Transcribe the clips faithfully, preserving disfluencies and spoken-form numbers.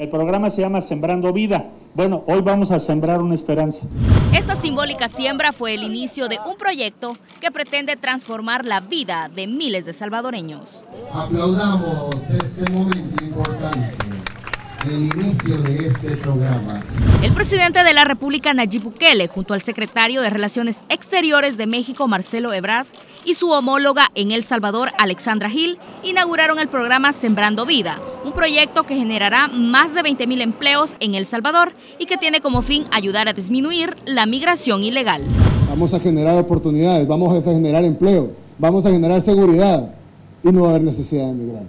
El programa se llama Sembrando Vida. Bueno, hoy vamos a sembrar una esperanza. Esta simbólica siembra fue el inicio de un proyecto que pretende transformar la vida de miles de salvadoreños. Aplaudamos este momento importante, el inicio de este programa. El presidente de la República, Nayib Bukele, junto al secretario de Relaciones Exteriores de México, Marcelo Ebrard, y su homóloga en El Salvador, Alexandra Gil, inauguraron el programa Sembrando Vida, un proyecto que generará más de veinte mil empleos en El Salvador y que tiene como fin ayudar a disminuir la migración ilegal. Vamos a generar oportunidades, vamos a generar empleo, vamos a generar seguridad y no va a haber necesidad de emigrar.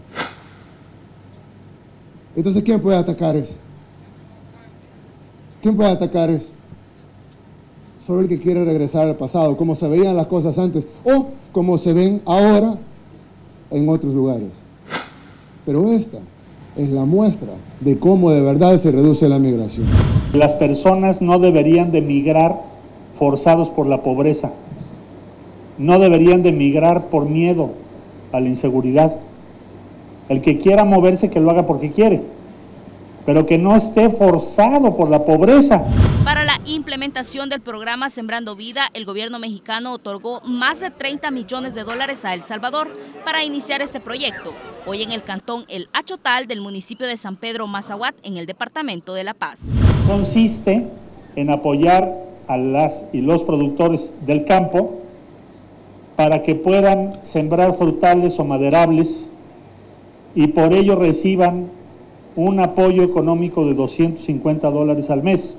Entonces, ¿quién puede atacar eso? ¿Quién puede atacar eso? Solo el que quiere regresar al pasado, como se veían las cosas antes o como se ven ahora en otros lugares. Pero esta es la muestra de cómo de verdad se reduce la migración. Las personas no deberían de migrar forzados por la pobreza. No deberían de migrar por miedo a la inseguridad. El que quiera moverse, que lo haga porque quiere, pero que no esté forzado por la pobreza. Para la implementación del programa Sembrando Vida, el gobierno mexicano otorgó más de treinta millones de dólares a El Salvador para iniciar este proyecto, hoy en el cantón El Achotal del municipio de San Pedro Mazahuat, en el departamento de La Paz. Consiste en apoyar a las y los productores del campo para que puedan sembrar frutales o maderables y por ello reciban un apoyo económico de doscientos cincuenta dólares al mes.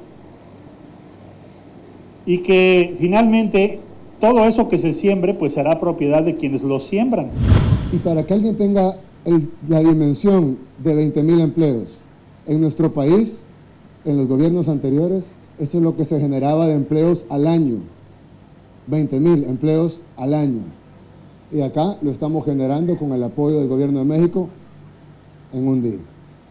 Y que finalmente todo eso que se siembre pues será propiedad de quienes lo siembran. Y para que alguien tenga el, la dimensión de veinte mil empleos en nuestro país, en los gobiernos anteriores, eso es lo que se generaba de empleos al año. veinte mil empleos al año. Y acá lo estamos generando con el apoyo del gobierno de México en un día.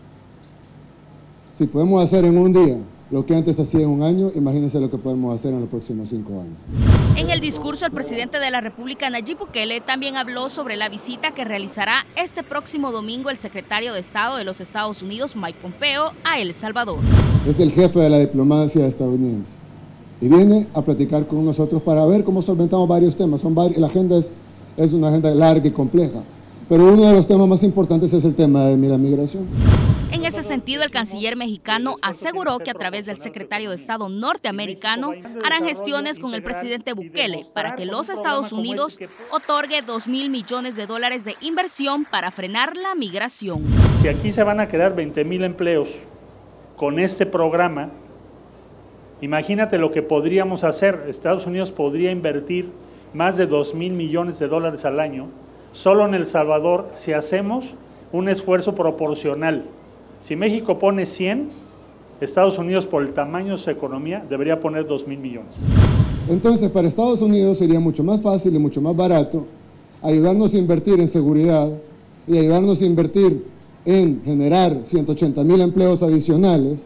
Si podemos hacer en un día lo que antes hacía en un año, imagínense lo que podemos hacer en los próximos cinco años. En el discurso, el presidente de la República, Nayib Bukele, también habló sobre la visita que realizará este próximo domingo el secretario de Estado de los Estados Unidos, Mike Pompeo, a El Salvador. Es el jefe de la diplomacia estadounidense y viene a platicar con nosotros para ver cómo solventamos varios temas. Son varios, la agenda es, es una agenda larga y compleja, pero uno de los temas más importantes es el tema de la migración. En ese sentido, el canciller mexicano aseguró que a través del secretario de Estado norteamericano harán gestiones con el presidente Bukele para que los Estados Unidos otorgue dos mil millones de dólares de inversión para frenar la migración. Si aquí se van a crear veinte mil empleos con este programa, imagínate lo que podríamos hacer. Estados Unidos podría invertir más de dos mil millones de dólares al año solo en El Salvador si hacemos un esfuerzo proporcional. Si México pone cien, Estados Unidos, por el tamaño de su economía, debería poner dos mil millones. Entonces, para Estados Unidos sería mucho más fácil y mucho más barato ayudarnos a invertir en seguridad y ayudarnos a invertir en generar ciento ochenta mil empleos adicionales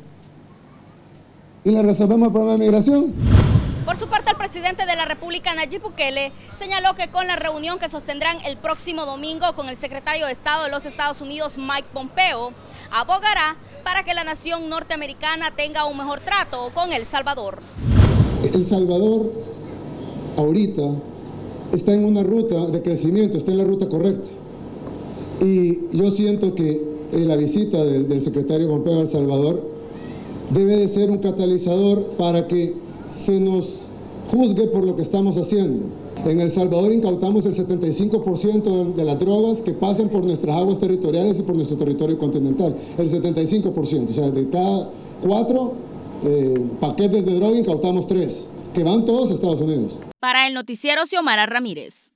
y le resolvemos el problema de migración. Por su parte, el presidente de la República, Nayib Bukele, señaló que con la reunión que sostendrán el próximo domingo con el secretario de Estado de los Estados Unidos, Mike Pompeo, abogará para que la nación norteamericana tenga un mejor trato con El Salvador. El Salvador ahorita está en una ruta de crecimiento, está en la ruta correcta. Y yo siento que la visita del, del secretario Pompeo a El Salvador debe de ser un catalizador para que se nos juzgue por lo que estamos haciendo. En El Salvador incautamos el setenta y cinco por ciento de las drogas que pasan por nuestras aguas territoriales y por nuestro territorio continental. El setenta y cinco por ciento, o sea, de cada cuatro eh, paquetes de droga incautamos tres, que van todos a Estados Unidos. Para el noticiero, Xiomara Ramírez.